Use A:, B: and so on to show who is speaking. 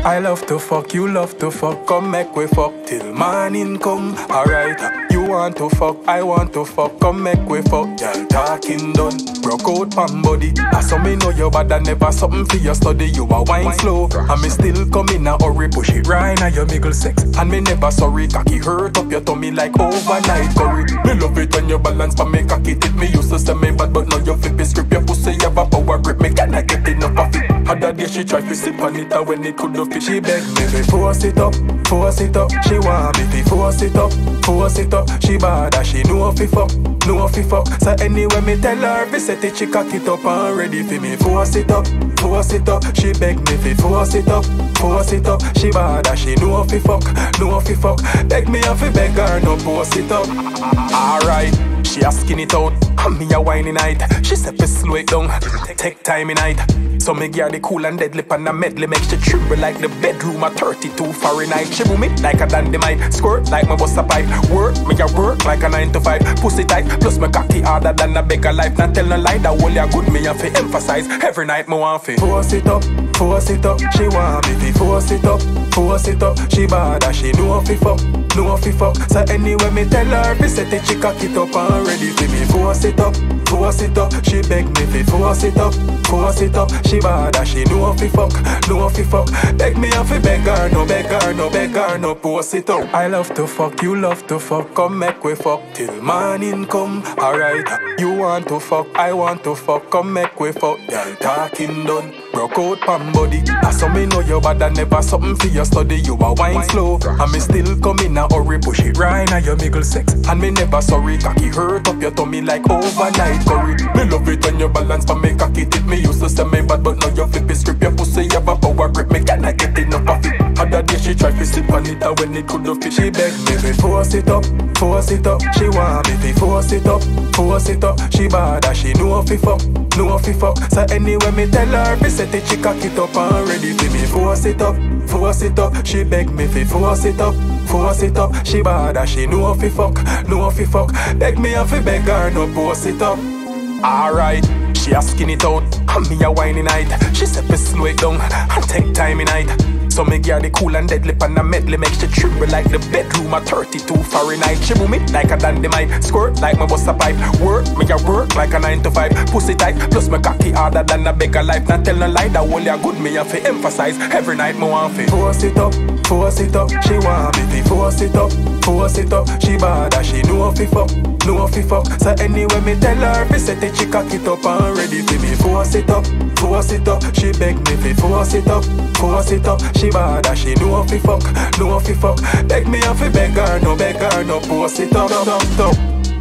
A: I love to fuck, you love to fuck. Come make we fuck till morning come. Alright, you want to fuck, I want to fuck. Come make we fuck, girl talking done. Broke out pan body. I saw me know you bad and never something for your study. You a wine slow, and me still come in a hurry. Push it right now your middle sex. And me never sorry, cocky hurt up your tummy like overnight curry. Me love it when you balance but me cocky tip. Me used to say me bad but now you flip it strip. Your pussy have a power grip, me cannot get enough of it. Other day she try to sip on it and when it couldn't fit, she beg me to force it up, force it up. She want me to force it up, force it up. She bad and she know fi fuck, know fi fuck. So anyway me tell her fi set it, she cock it up and ready for me. Force it up, force it up. She beg me fi force it up, force it up. She bad and she know fi fuck, know fi fuck. Beg me and fi beg her no force it up. Alright. She a skin it out, and me a whiny night. She said fi slow it down, take time in night. So me gear the cool and deadly pan a medley. Make she tremble like the bedroom at 32 Fahrenheit. She boom it like a dynamite, squirt like my bust a pipe. Work, me a work like a 9 to 5. Pussy tight, plus me cocky harder than a beggar life. Not tell no lie, that whole ya good me a fi emphasize. Every night me want fi force it up, force it up. She want me fi force it up, force it up. She bad and she know fi fuck, know fi fuck. So anyway me tell her fi set it, she cock it up and ready for me. Force it up, force it up. She beg me fi force it up, force it up. She bad and she know fi fuck, know fi fuck. Beg me and fi beg her, no beg her, no beg her, no force it up. I love to fuck, you love to fuck. Come make we fuck till morning come. Alright, you want to fuck, I want to fuck. Come make we fuck, girl talking done. Broke out pan body. I saw me know you bad and never something for your study. You a wine slow, and me still come in a hurry. Push it right now your middle sex. And me never sorry, cocky hurt up your tummy like overnight curry. Me love it when you balance but me cocky tip. Me used to say me bad but now you flip it strip. Your pussy have a power grip, me cannot get enough of it. Other day she try to sip on it and when it couldn't fit, she beg me to force it up, force it up. She want me to force it up, force it up. She bad and she know fi fuck, know fi fuck. So anyway me tell her fi set it, she cock it up and ready for me. Force it up, force it up. She beg me fi force it up, force it up. She bad and she know fi fuck, know fi fuck. Beg me and fi beg her no force it up. Alright. She a skin it out, and me a whiny night. She said fi slow it down and take time in night. So me gear the cool and deadly pan a medley. Make she tremble like the bedroom at 32 Fahrenheit. She boom it like a dynamite, squirt like my bust a pipe. Work, me a work like a 9 to 5. Pussy tight, plus me cocky harder than a beggar life. Not tell no lie, that whole ya good me a fi emphasize. Every night me want fi force it up, force it up. She want me fi force it up, force it up. She bad and she know fi fuck, know fi fuck. So anyway me tell her fi set it, she cock it up and ready for me. Force it up, force it up. She beg me fi force it up, force it up. She bad and she know fi fuck, know fi fuck. Beg me and fi beg her, no force it up, up.